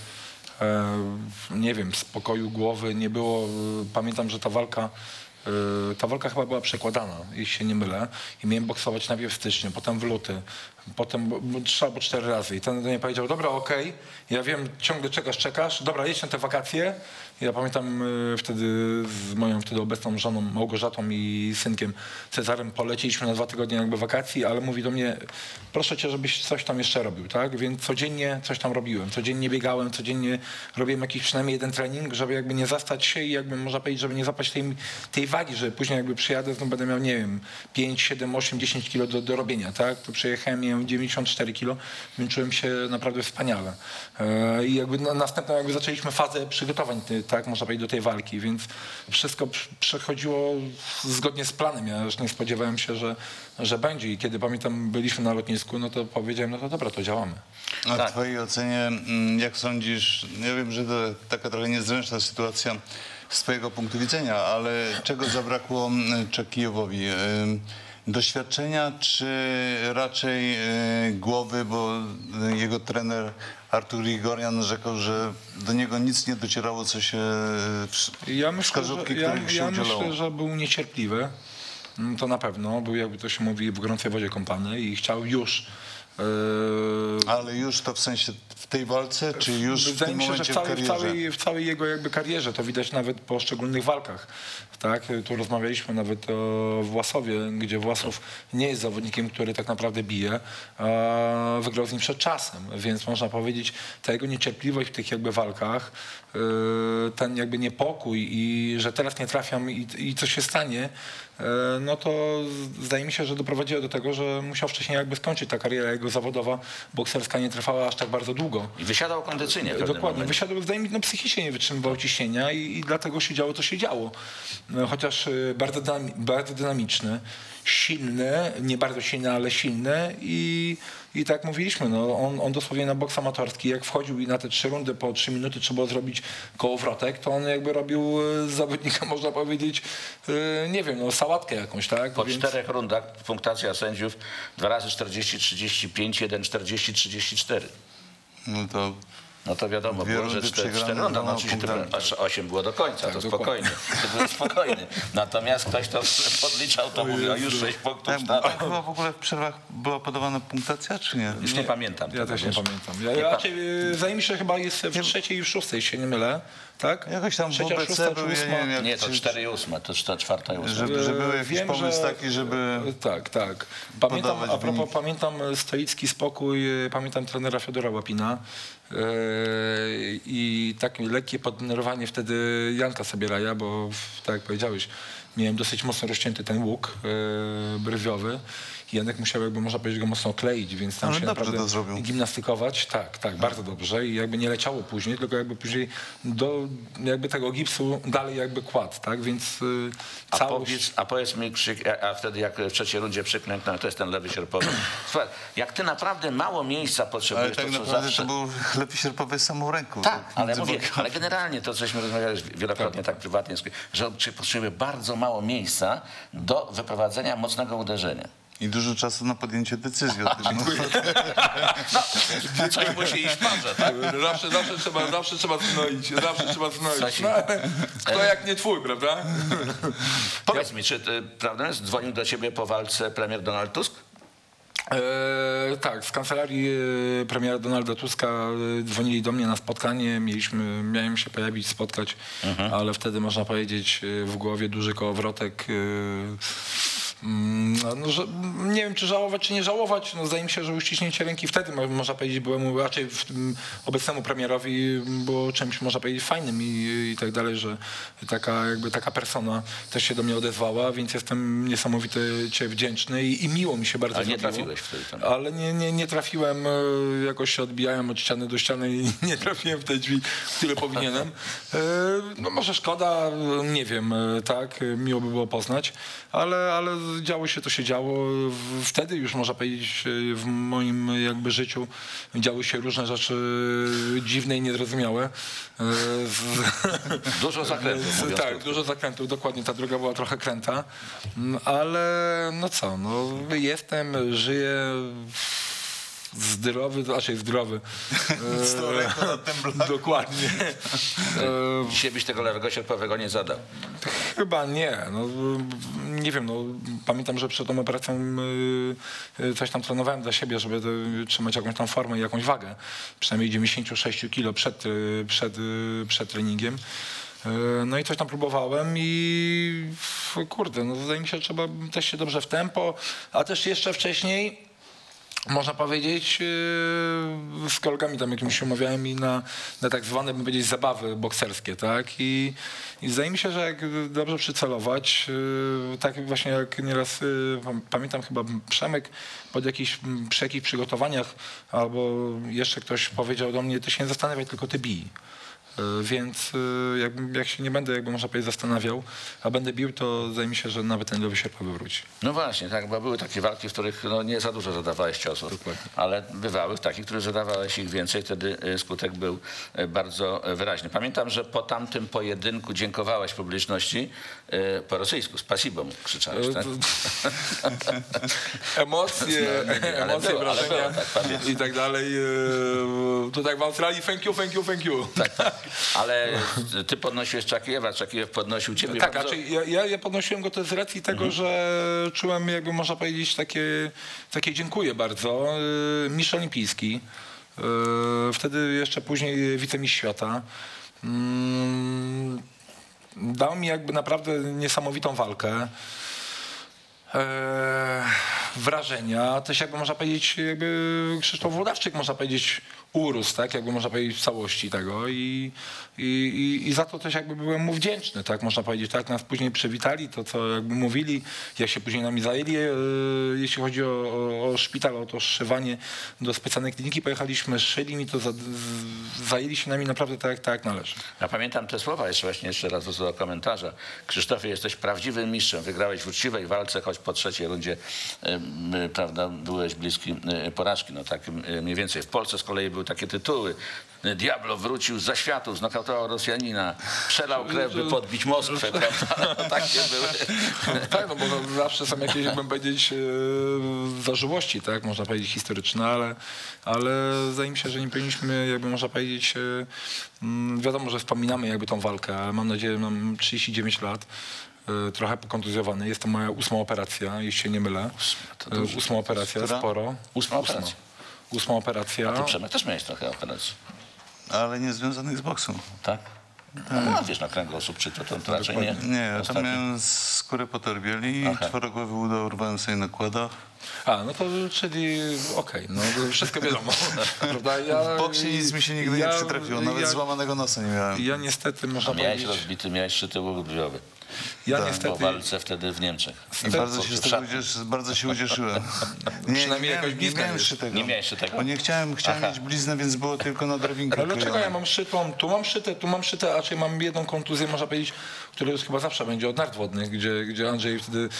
nie wiem, spokoju głowy nie było. Pamiętam, że ta walka chyba była przekładana, jeśli się nie mylę. I miałem boksować najpierw w styczniu, potem w luty, potem 3 albo 4 razy. I ten do mnie powiedział, dobra, okej, ja wiem, ciągle czekasz, dobra, jedź na te wakacje. I ja pamiętam wtedy z moją wtedy obecną żoną Małgorzatą i synkiem Cezarem poleciliśmy na 2 tygodnie jakby wakacji, ale mówi do mnie, proszę cię, żebyś coś tam jeszcze robił, tak? Więc codziennie coś tam robiłem, codziennie biegałem, codziennie robiłem jakiś przynajmniej jeden trening, żeby jakby nie zastać się i jakby można powiedzieć, żeby nie zapaść tej wagi, że później jakby przyjadę, to będę miał, nie wiem, 5, 7, 8, 10 kilo do robienia, tak? To przyjechałem, miałem 94 kilo, więc czułem się naprawdę wspaniale. I jakby następną jakby zaczęliśmy fazę przygotowań, tak, można powiedzieć, do tej walki, więc wszystko przechodziło zgodnie z planem. Ja już nie spodziewałem się, że będzie i kiedy pamiętam byliśmy na lotnisku, no to powiedziałem, no to dobra, to działamy. A w twojej ocenie, jak sądzisz, ja wiem, że to taka trochę niezręczna sytuacja z twojego punktu widzenia, ale czego zabrakło Czakijewowi? Doświadczenia, czy raczej głowy, bo jego trener Artur Grigorian rzekł, że do niego nic nie docierało, co się wskazówki, których się udzielało. Myślę, że był niecierpliwy. To na pewno. Był, jakby to się mówi, w gorącej wodzie kąpany i chciał już. Ale już to w sensie w tej walce, czy już w tym momencie w karierze? W całej jego jakby karierze. To widać nawet po poszczególnych walkach. Tak? Tu rozmawialiśmy nawet o Własowie, gdzie Własow nie jest zawodnikiem, który tak naprawdę bije, a wygrał z nim przed czasem. Więc można powiedzieć, ta jego niecierpliwość w tych jakby walkach, ten jakby niepokój i że teraz nie trafiam i co się stanie, no to zdaje mi się, że doprowadziło do tego, że musiał wcześniej jakby skończyć. Ta kariera jego zawodowa, bokserska nie trwała aż tak bardzo długo. I wysiadał kondycyjnie. Dokładnie, wysiadał, zdaje mi się, psychicznie nie wytrzymywał ciśnienia i dlatego się działo, co się działo. Chociaż bardzo dynamiczny, silny, nie bardzo silny, ale silny i tak mówiliśmy, no, on dosłownie na boks amatorski, jak wchodził i na te 3 rundy po 3 minuty trzeba było zrobić kołowrotek, to on jakby robił z zawodnika, można powiedzieć, nie wiem, no, sałatkę jakąś, tak? Po 4 rundach punktacja sędziów 2 razy 40-35, 1 40-34. No to No to wiadomo Dwie było, że rundy 4 przegrane rundy, no dwoma oczywiście punktami. aż 8 było do końca, Tak, to dokładnie. spokojnie. Ty byłeś spokojny. Natomiast ktoś to podliczał, to mówił, już 6 punktów Tak, straty. chyba w ogóle w przerwach była podawana punktacja, czy nie? Już nie pamiętam. Ja tego, też nie wiesz. pamiętam. Raczej, wydaje mi się, że chyba jest w trzeciej i w szóstej, się nie mylę. Tak? Jakoś tam w Trzecia, WBC szósta czy był, ja nie ósma? wiem, jak Nie, to 4 i 8, to 4 i 8. że był jakiś Wiem, pomysł że- taki, żeby... Tak, tak. Pamiętam, podawać a propos, wyniki. pamiętam stoicki spokój, pamiętam trenera Fiodora Łapina i takie lekkie poddenerwowanie wtedy Janka Sabieraja, bo tak jak powiedziałeś, miałem dosyć mocno rozcięty ten łuk brwiowy. Janek musiał, jakby można powiedzieć, go mocno kleić, więc tam Ale się dobrze naprawdę to zrobił. gimnastykować. Tak, tak, bardzo dobrze i jakby nie leciało później, tylko jakby później do jakby tego gipsu dalej jakby kładł, tak, więc A powiedz mi, Krzyk, a wtedy jak w trzeciej rundzie przyklęknął, to jest ten lewy sierpowy. Słuchaj, jak ty naprawdę mało miejsca Ale potrzebujesz, tak to co naprawdę zawsze... to był lewy sierpowy z samą ręką. Tak, ale między mówię, bokami. ale generalnie to, cośmy rozmawiali wielokrotnie tak prywatnie, że on potrzebuje bardzo mało miejsca do wyprowadzenia mocnego uderzenia. I dużo czasu na podjęcie decyzji o tym. Coś musi iść w parze, tak? Zawsze trzeba znoić, Coś- No, ale kto jak nie twój, prawda? Powiedz mi, czy prawda jest, dzwonił do ciebie po walce premier Donald Tusk? Tak, z kancelarii premiera Donalda Tuska dzwonili do mnie na spotkanie, miałem się pojawić, spotkać, ale wtedy można powiedzieć w głowie duży kołowrotek. No, że nie wiem, czy żałować, czy nie żałować. No, zdaje mi się, że uściśnięcie ręki wtedy, można powiedzieć, byłem raczej obecnemu premierowi było czymś, można powiedzieć, fajnym i tak dalej, że taka persona też się do mnie odezwała, więc jestem niesamowicie wdzięczny i miło mi się bardzo Ale nie zrobiło. trafiłeś wtedy tam. Ale nie trafiłem, jakoś się odbijałem od ściany do ściany i nie trafiłem w te drzwi, które powinienem. No może szkoda, nie wiem, tak, miło by było poznać, ale działo się, to się działo. Wtedy już można powiedzieć w moim jakby życiu działy się różne rzeczy dziwne i niezrozumiałe. Dużo zakrętów, mówiąc Tak, krótko. dużo zakrętów, dokładnie, ta droga była trochę kręta, ale no co, no jestem, żyję zdrowy, zdrowy. Z tą ręką na tym bloku. Dokładnie. Dzisiaj byś tego lewego sierpowego nie zadał. Chyba nie. No, nie wiem, no, pamiętam, że przed tą operacją coś tam trenowałem dla siebie, żeby trzymać jakąś tam formę i jakąś wagę. Przynajmniej 96 kg przed treningiem. No i coś tam próbowałem i kurde, no wydaje mi się, że trzeba też się dobrze w tempo, a też jeszcze wcześniej można powiedzieć, z kolegami tam jakimiś się umawiałem i na tak zwane, bym powiedzieć, zabawy bokserskie, tak? I zdaje mi się, że jak dobrze przycelować, tak właśnie jak nieraz, pamiętam chyba Przemek przy jakichś przygotowaniach albo jeszcze ktoś powiedział do mnie, ty się nie zastanawiaj, tylko ty bij. Więc jak się nie będę, jakby można powiedzieć, zastanawiał, a będę bił, to zdaje mi się, że nawet ten lewy sierpowy wróci. No właśnie, tak, bo były takie walki, w których no, nie za dużo zadawałeś ciosów, Dokładnie. ale bywały takich, które zadawałeś ich więcej, wtedy skutek był bardzo wyraźny. Pamiętam, że po tamtym pojedynku dziękowałeś publiczności po rosyjsku, spasibo krzyczałeś, tak? Emocje, ale emocje, było, ale wrażenia było, tak, pamiętam. i tak dalej. To tak w Australii, thank you, thank you, thank you. Ale ty podnosiłeś Czakijewa, Czakijew podnosił ciebie. Tak, bardzo... raczej ja podnosiłem go też z racji tego, że czułem, jakby można powiedzieć, takie dziękuję bardzo. Mistrz olimpijski, wtedy jeszcze później wicemistrz świata. Dał mi jakby naprawdę niesamowitą walkę. Wrażenia, też jakby można powiedzieć, jakby Krzysztof Włodawczyk, można powiedzieć, urósł, tak, jakby można powiedzieć w całości tego i za to też jakby byłem mu wdzięczny, tak, można powiedzieć, tak, nas później przywitali, to co jakby mówili, jak się później nami zajęli, jeśli chodzi o szpital, o to zszywanie do specjalnej kliniki, pojechaliśmy, szyli mi to, zajęli się nami naprawdę tak jak należy. Ja pamiętam te słowa, jeszcze raz do komentarza. Krzysztofie, jesteś prawdziwym mistrzem, wygrałeś w uczciwej walce, choć po trzeciej rundzie, prawda, byłeś bliski porażki, no tak mniej więcej. W Polsce z kolei były takie tytuły, Diablo wrócił z zaświatów, znokautował Rosjanina, przelał krew, by podbić Moskwę, prawda? No, takie były. Tak, no bo zawsze są jakieś, jakbym powiedzieć, zażyłości, tak, można powiedzieć historyczne, ale zdaje mi się, że nie powinniśmy, jakby można powiedzieć, wiadomo, że wspominamy jakby tą walkę, ale mam nadzieję, że mam 39 lat, trochę pokontuzjowany. Jest to moja 8. operacja, jeśli się nie mylę. 8. operacja, sporo. 8 operacja. 8. operacja. Ty, Przemek, też miałeś trochę operacji. Ale nie związanych z boksem. Tak? No wiesz, na kręgosłup czy to raczej nie. Nie, ja tam Ostatnio. miałem skórę potorbieli, czworogłowy udo urwałem sobie na kładach. No to czyli okej, no to wszystko wiadomo. Prawda? W boksie nic mi się nigdy nie przytrafiło, nawet złamanego nosa nie miałem. Ja niestety, można Miałeś powiedzieć... rozbity, miałeś szyty grudniowy. Ja Tak, niestety... Po walce wtedy w Niemczech. I bardzo się ucieszyłem. Przynajmniej jakaś nie blizna miałem jest. szytego. Nie miałeś szytego? Bo nie chciałem mieć bliznę, więc było tylko na drabinkę. Ale dlaczego klejone. ja mam szytą, tu mam szyte, a raczej mam jedną kontuzję, można powiedzieć, która już chyba zawsze będzie od nart wodnych, gdzie Andrzej wtedy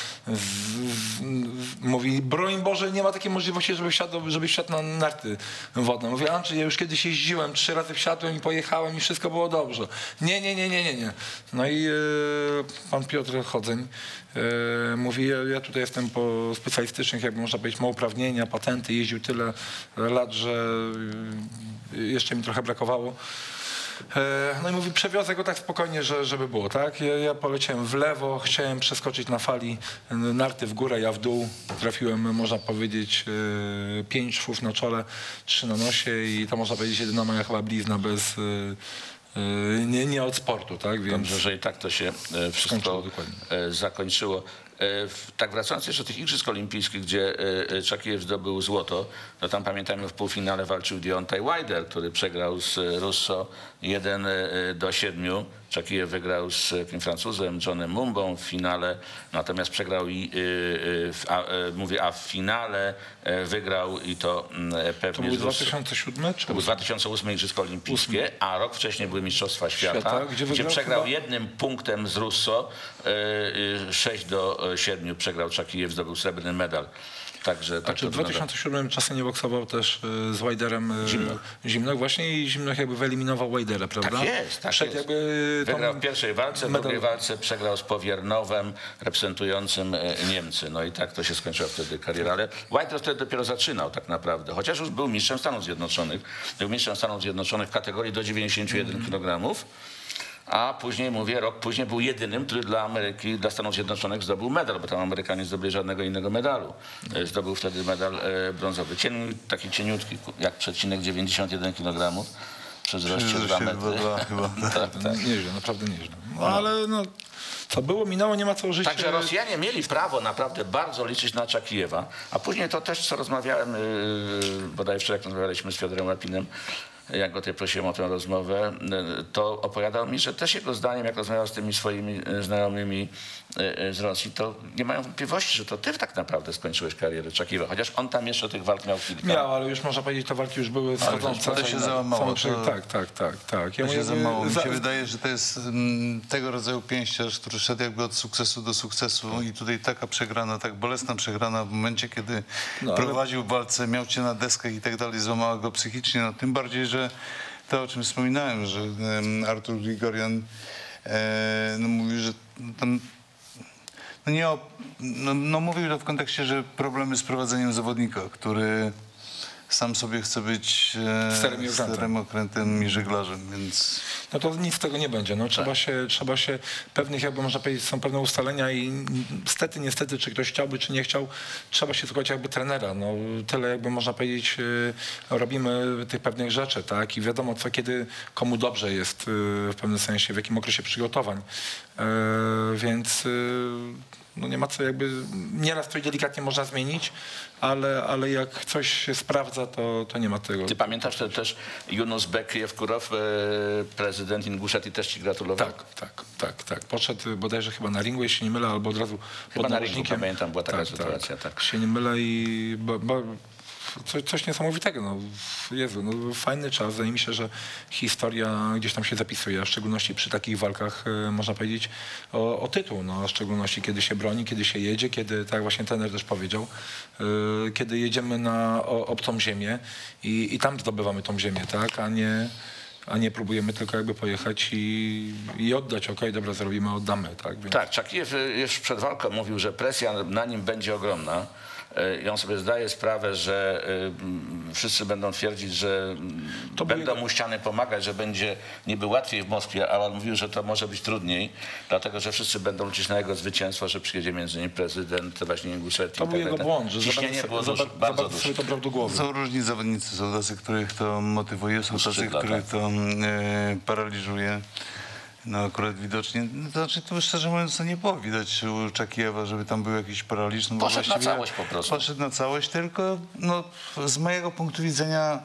mówi, broń Boże, nie ma takiej możliwości, żebyś wsiadł na narty wodne. Mówię, Andrzej, ja już kiedyś jeździłem, 3 razy wsiadłem i pojechałem i wszystko było dobrze. Nie. No i pan Piotr Chodzeń mówi, ja tutaj jestem po specjalistycznych, jakby można powiedzieć, ma uprawnienia, patenty, jeździł tyle lat, że jeszcze mi trochę brakowało. No i mówi, przewiozę go tak spokojnie, żeby było, tak? Ja poleciałem w lewo, chciałem przeskoczyć na fali, narty w górę, ja w dół. Trafiłem, można powiedzieć, 5 szwów na czole, 3 na nosie i to można powiedzieć jedyna moja chyba blizna bez... Nie od sportu, tak? Więc Dobrze, że i tak to się wszystko zakończyło. Tak wracając jeszcze do tych Igrzysk Olimpijskich, gdzie Czakijew zdobył złoto, to tam pamiętajmy w półfinale walczył Deontay Wilder, który przegrał z Russo 1-7. Czakijew wygrał z tym Francuzem Johnem Mumbą w finale, natomiast przegrał a w finale wygrał i to pewnie to był z Russo. 2007 czy To był 2008 Igrzyska Olimpijskie, a rok wcześniej były Mistrzostwa Świata, gdzie przegrał chyba... jednym punktem z Russo, 6-7 przegrał Czakijew, zdobył srebrny medal. Także, A czy w 2007 czasem nie boksował też z Wilderem Zimnoch właśnie i Zimnoch jakby wyeliminował Wildera, prawda? Tak jest, tak jest. Wygrał w pierwszej walce, w drugiej walce przegrał z Powiernowem reprezentującym Niemcy. No i tak to się skończyła wtedy kariera. Ale Wilder wtedy dopiero zaczynał tak naprawdę, chociaż już był mistrzem Stanów Zjednoczonych. Był mistrzem Stanów Zjednoczonych w kategorii do 91 kg. A później, rok później był jedynym, który dla Ameryki, dla Stanów Zjednoczonych zdobył medal, bo tam Amerykanie zdobyli żadnego innego medalu. Zdobył wtedy medal brązowy. Taki cieniutki, jak przecinek 91 kg. Przy wzroście 2 metry. Tak. Nieźle, naprawdę nieźle. No, ale no, co było, minęło, nie ma co żyć. Także Rosjanie mieli prawo naprawdę bardzo liczyć na Czakijewa. A później to też, co rozmawiałem, bodaj wczoraj jak rozmawialiśmy z Fiodorem Łapinem, jak go tutaj prosiłem o tę rozmowę, to opowiadał mi, że też jego zdaniem, jak rozmawiał z tymi swoimi znajomymi z Rosji, to nie mają wątpliwości, że to ty tak naprawdę skończyłeś karierę Czakijewa, chociaż on tam jeszcze tych walk miał kilka. Miał, ale już można powiedzieć, te walki już były schodzące. To się załamało. Tak. To się załamało. Mi się wydaje, że to jest tego rodzaju pięściarz, który szedł jakby od sukcesu do sukcesu i tutaj taka przegrana, tak bolesna przegrana w momencie, kiedy prowadził walce, miał cię na deskę i tak dalej, złamała go psychicznie, no tym bardziej, że to, o czym wspominałem, że Artur Grigorian mówił, że tam mówił to w kontekście, że problemy z prowadzeniem zawodnika, który sam sobie chce być sterem okrętem i żeglarzem, więc... No to nic z tego nie będzie. No, trzeba się pewnych, jakby można powiedzieć, są pewne ustalenia i niestety, czy ktoś chciałby, czy nie chciał, trzeba się słuchać jakby trenera. No, tyle jakby można powiedzieć, robimy tych pewnych rzeczy, tak? I wiadomo, co kiedy komu dobrze jest w pewnym sensie, w jakim okresie przygotowań. Więc no nie ma co jakby, nieraz coś delikatnie można zmienić, ale jak coś się sprawdza, to nie ma tego. Ty pamiętasz wtedy też Yunus Bek Jewkurow, prezydent Inguszety, też ci gratulował? Tak. Poszedł bodajże chyba na ringu, jeśli nie mylę, albo od razu chyba pod na ringu, pamiętam, była taka sytuacja. Tak. Jeśli nie mylę i coś niesamowitego. No. Jezu, no, fajny czas. Wydaje mi się, że historia gdzieś tam się zapisuje, a w szczególności przy takich walkach można powiedzieć o tytuł. No, a w szczególności kiedy się broni, kiedy się jedzie, kiedy, tak właśnie trener też powiedział, kiedy jedziemy na obcą ziemię i tam zdobywamy tą ziemię, tak, a nie próbujemy tylko jakby pojechać i oddać, okej, dobra, zrobimy, oddamy. Tak, więc... Tak, Czakijew już przed walką mówił, że presja na nim będzie ogromna. I on sobie zdaje sprawę, że wszyscy będą twierdzić, że będą mu ściany pomagać, że będzie niby łatwiej w Moskwie, ale on mówił, że to może być trudniej, dlatego że wszyscy będą liczyć na jego zwycięstwo, że przyjedzie między innymi prezydent właśnie Inguszetii. To był jego błąd, że ciśnienie było bardzo duże. sobie to brał do głowy. Są różni zawodnicy, są tacy, których to motywuje, są tacy, których to paraliżuje. No akurat widocznie, no to znaczy to szczerze mówiąc to nie było widać u Czakijewa, żeby tam był jakiś paraliż. No Poszedł na całość po prostu. Poszedł na całość, tylko no, z mojego punktu widzenia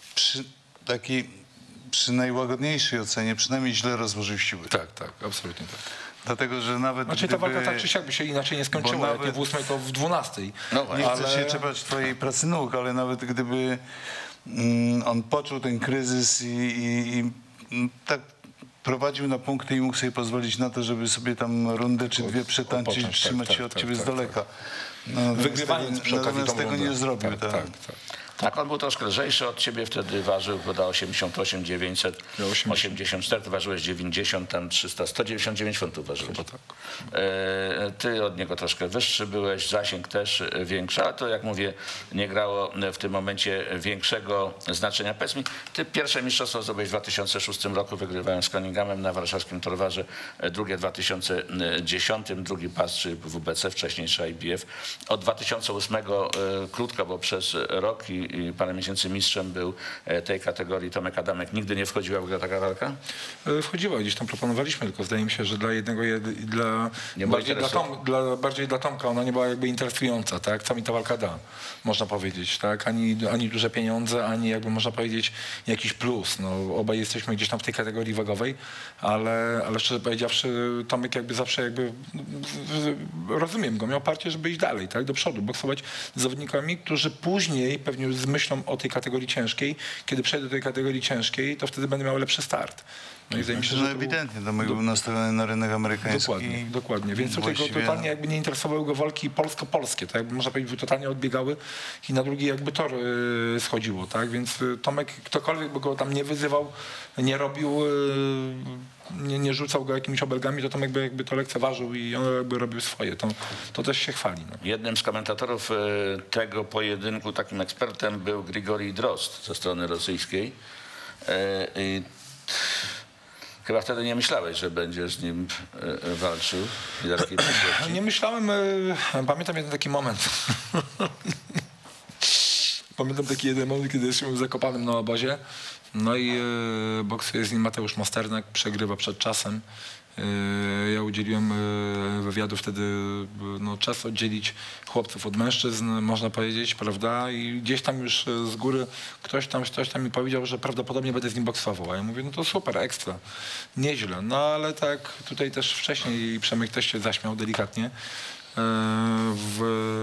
przy najłagodniejszej ocenie przynajmniej źle rozłożył siły. Tak, absolutnie tak. Dlatego, że nawet znaczy ta walka tak czy siak by się inaczej nie skończyła, jak nie w 8, to w 12. No, nie chcę się czepiać twojej pracy nóg, ale nawet gdyby on poczuł ten kryzys i tak prowadził na punkty i mógł sobie pozwolić na to, żeby sobie tam rundę czy dwie przetańczyć, trzymać się od ciebie z daleka. No, wygrywając przy okazji natomiast tego nie zrobił. Tak, on był troszkę lżejszy od ciebie, wtedy ważył chyba 88, 900, 84, ty ważyłeś 90, tam 300, 199 funtów ważyłeś. Tak. Ty od niego troszkę wyższy byłeś, zasięg też większy, ale to jak mówię, nie grało w tym momencie większego znaczenia. Powiedz mi, ty pierwsze mistrzostwo zdobyłeś w 2006 roku, wygrywając z Cunninghamem na warszawskim Torwarze, drugie w 2010, drugi pas czy WBC, wcześniejszy IBF. Od 2008 krótko, bo przez rok i parę miesięcy mistrzem był tej kategorii Tomek Adamek. Nigdy nie wchodziła w ogóle taka walka? Wchodziła, gdzieś tam proponowaliśmy, tylko zdaje mi się, że dla jednego, bardziej dla Tomka ona nie była jakby interesująca, tak? Co mi ta walka da, można powiedzieć, tak? Ani duże pieniądze, ani jakby można powiedzieć jakiś plus. No, obaj jesteśmy gdzieś tam w tej kategorii wagowej, ale szczerze powiedziawszy, Tomek jakby zawsze jakby rozumiem go, miał parcie, żeby iść dalej, tak? Do przodu, boksować z zawodnikami, którzy później pewnie z myślą o tej kategorii ciężkiej, kiedy przejdę do tej kategorii ciężkiej, to wtedy będę miał lepszy start. No i wydaje mi się, że ewidentnie, Tomek był nastawiony na rynek amerykański. Dokładnie. Więc tutaj go totalnie jakby nie interesowały go walki polsko-polskie, tak jakby można powiedzieć, były totalnie odbiegały i na drugi jakby tor schodziło, tak? Więc Tomek, ktokolwiek by go tam nie wyzywał, nie robił, nie rzucał go jakimiś obelgami, to Tomek by jakby to lekceważył i on jakby robił swoje. To też się chwali. No. Jednym z komentatorów tego pojedynku, takim ekspertem, był Grigorij Drozd ze strony rosyjskiej. Chyba wtedy nie myślałeś, że będziesz z nim walczył? Nie myślałem, pamiętam jeden taki moment. Pamiętam taki jeden moment, kiedy jesteśmy w Zakopanem na obozie. No i boksuje z nim Mateusz Masternak, przegrywa przed czasem. Ja udzieliłem wywiadu wtedy, no, czas oddzielić chłopców od mężczyzn, można powiedzieć, prawda? I gdzieś tam już z góry ktoś tam mi powiedział, że prawdopodobnie będę z nim boksował. A ja mówię, no to super, ekstra, nieźle. No ale tak tutaj też wcześniej Przemek też się zaśmiał delikatnie. W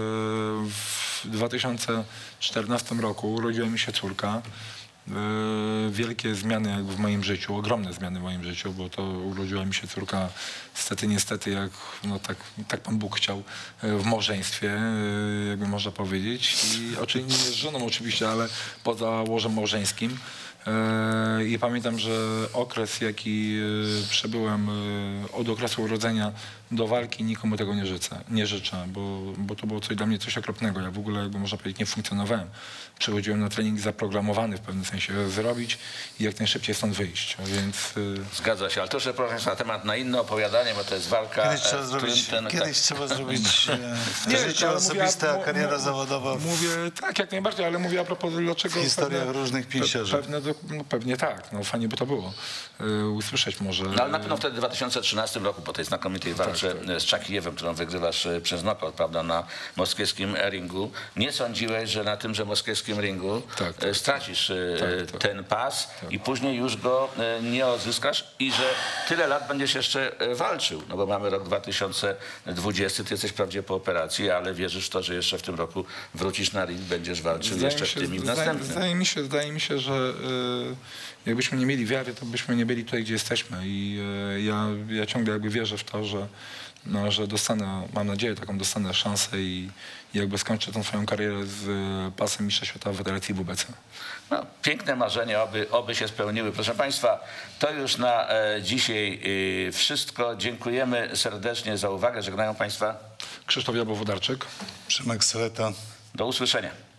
2014 roku urodziła mi się córka. Wielkie zmiany jakby w moim życiu, ogromne zmiany w moim życiu, bo to urodziła mi się córka niestety, jak no tak Pan Bóg chciał, w małżeństwie, jakby można powiedzieć. I oczywiście nie z żoną oczywiście, ale poza łożem małżeńskim. I pamiętam, że okres, jaki przebyłem od okresu urodzenia do walki, nikomu tego nie życzę, bo to było dla mnie coś okropnego. Ja w ogóle, jakby można powiedzieć, nie funkcjonowałem. Przychodziłem na trening zaprogramowany w pewnym sensie zrobić i jak najszybciej stąd wyjść, więc... Zgadza się, ale to, że proszę na temat na inne opowiadanie, bo to jest walka... Kiedyś trzeba zrobić życie osobiste, a kariera zawodowa. Mówię, tak, jak najbardziej, ale mówię a propos dlaczego... W historiach różnych pięściarzy. Pewne no pewnie tak. No, fajnie by to było usłyszeć może. No ale na pewno wtedy w 2013 roku, po tej znakomitej walce z Czakijewem, którą wygrywasz przez knockout, prawda, na moskiewskim ringu, nie sądziłeś, że na tymże moskiewskim ringu stracisz ten pas i później już go nie odzyskasz i że tyle lat będziesz jeszcze walczył, no bo mamy rok 2020, ty jesteś wprawdzie po operacji, ale wierzysz w to, że jeszcze w tym roku wrócisz na ring, będziesz walczył jeszcze w tym i w następnym. Wydaje mi się, że jakbyśmy nie mieli wiary, to byśmy nie byli tutaj, gdzie jesteśmy i ja ciągle jakby wierzę w to, że dostanę, mam nadzieję, dostanę szansę i jakby skończę tą swoją karierę z pasem mistrza świata w federacji WBC. No, piękne marzenia, oby się spełniły. Proszę Państwa, to już na dzisiaj wszystko. Dziękujemy serdecznie za uwagę. Żegnają Państwa Krzysztof Jabłowo-Wodarczyk. Przemek Seleta. do usłyszenia.